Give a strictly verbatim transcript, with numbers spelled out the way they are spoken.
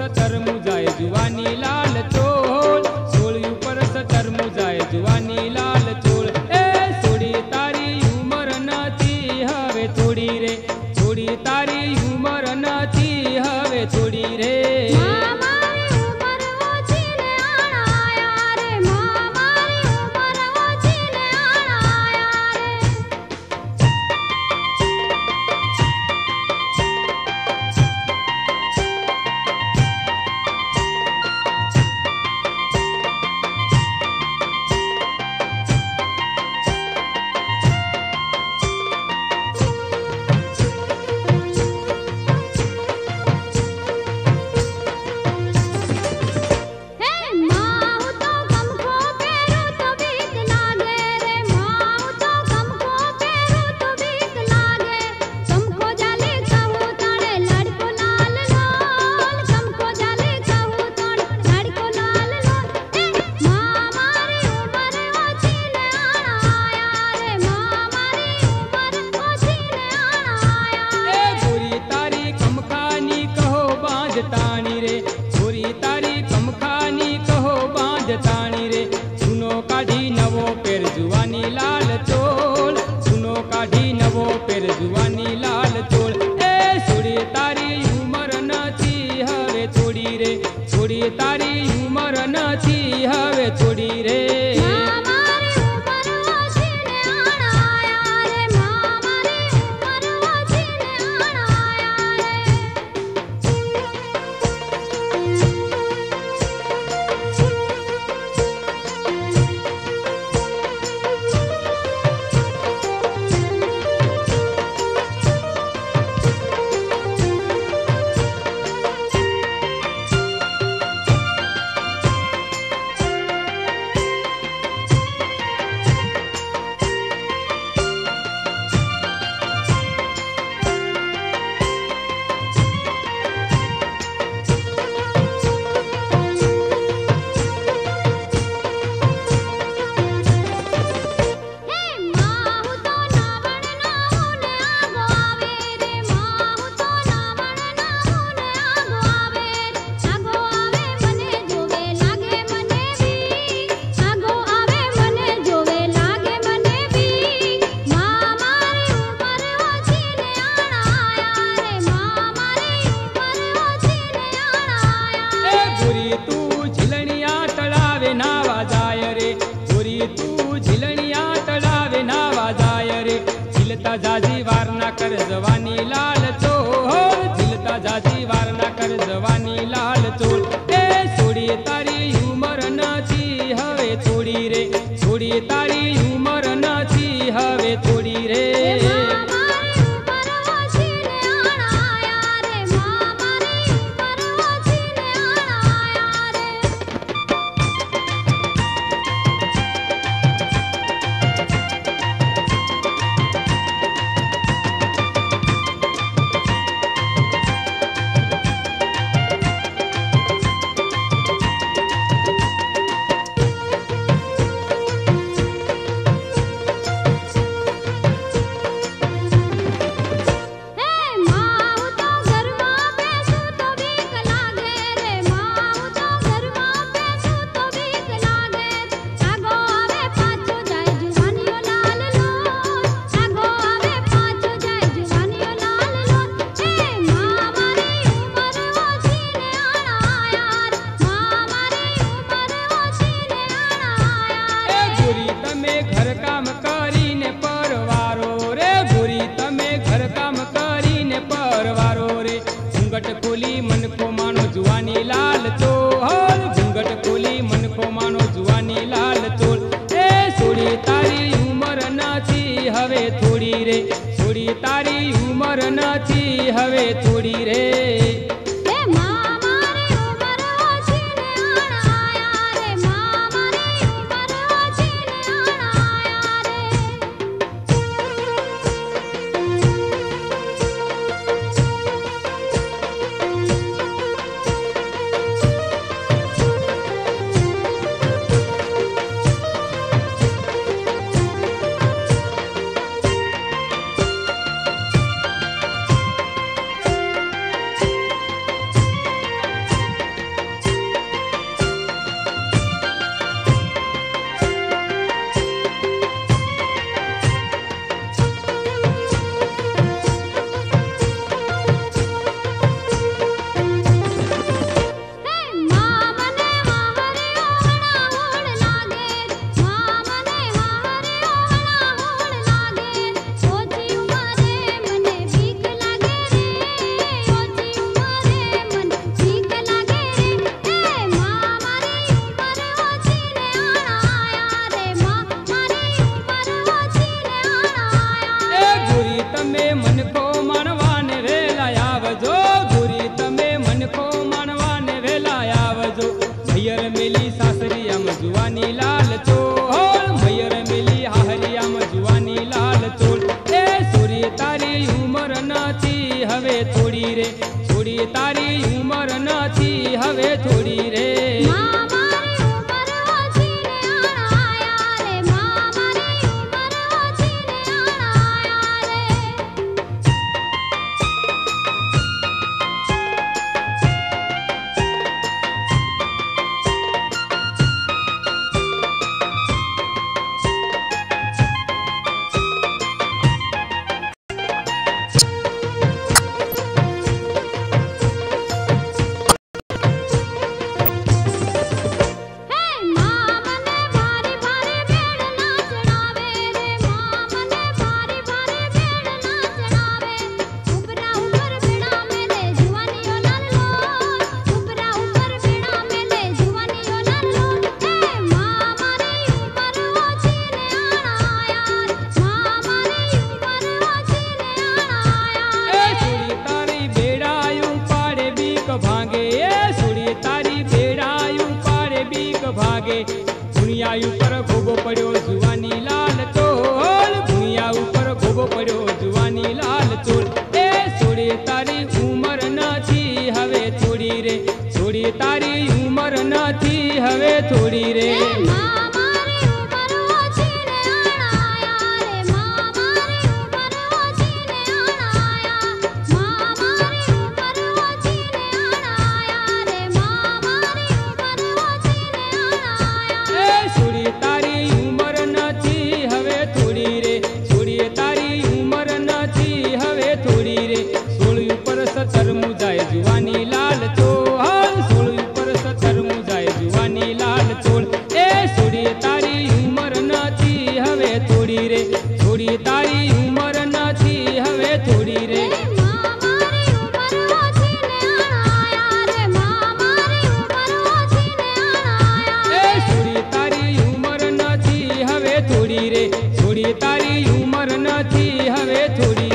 સતર મુજાય જુવાની લાલ ચોળ, સોળિયું પર સતર મુજાય જુવાની લાલ ચોળ. એ છોડી તારી ઉંમર નથી હવે થોડી રે, છોડી તારી ઉંમર નથી હવે થોડી રે. તાણી રે છોરી તારી કમખાની કહો બાંધતાણી રે, જૂનો કાઢી નવો પેર જુવાની લાલ ચોળ, જૂનો કાઢી નવો પેર જુવાની લાલ ચોળ. એ છોડી તારી ઉંમર નથી હવે થોડી રે, છોડી તારી ઉંમર નથી હવે થોડી રે. જાજી વાર ના કર જવાની લાલ ચોળ, ઝીલતા જાજી વાર ના કર જવાની લાલ ચોળ. એ છોડી તારી ઉંમર નથી હવે થોડી રે, છોડી તારી ઉંમર નથી હવે થોડી રે. તારી ઉંમર નથી હવે થોડી રે. મૈયર મેલી સાસરિયામાં જુવાની લાલ ચોળ મૈયર મેલી હાહરિયામાં જુવાની લાલ ચોળ એ છોડી તારી ઉંમર નથી હવે થોડી રે છોડી તારી ઉંમર નથી હવે થોડી રે ભુણિયા ઉપર ગોબો પડ્યો જુવાની લાલ ચોળ ભુણિયા ઉપર ગોબો પડ્યો જુવાની લાલ ચોળ એ છોડી તારી ઉંમર નથી હવે થોડી રે છોડી તારી ઉંમર નથી હવે થોડી રે સતર મુજાય જુવાની લાલ ચોળ સોળ ઉપર સતર મુજાય જુવાની લાલ ચોળ એ છોડી તારી ઉંમર નથી હવે થોડી રે છોડી તારી ઉંમર નથી હવે થોડી રે છોડી તારી ઉંમર નથી હવે થોડી રે છોડી તારી ઉંમર નથી હવે થોડી